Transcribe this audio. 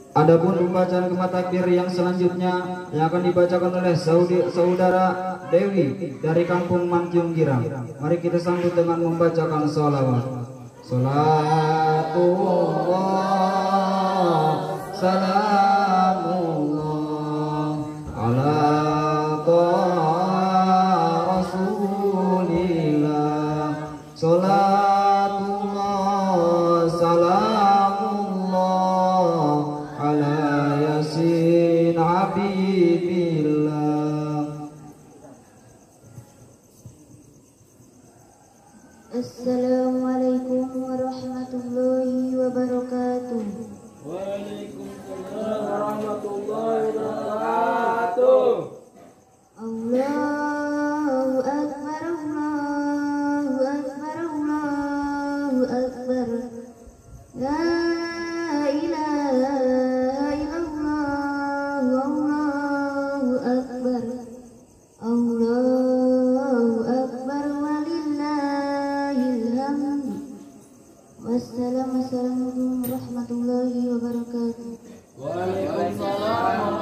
Adapun pembacaan kalimat takbir yang selanjutnya yang akan dibacakan oleh saudara Dewi dari kampung Manjung Girang. Mari kita sambut dengan membacakan sholawat. Salatullah salamullah ala rasulillah. Salatullah salamullah ala yasin habibillah. Assalamualaikum warahmatullahi wabarakatuh. Waalaikumsalam warahmatullahi wabarakatuh. Allahu akbar, Allahu akbar, Allahu akbar. La ilaha illallah, Allahu akbar. Allahu akbar walillahil hamd. Wassalamualaikum warahmatullahi wabarakatuh. Waalaikumsalam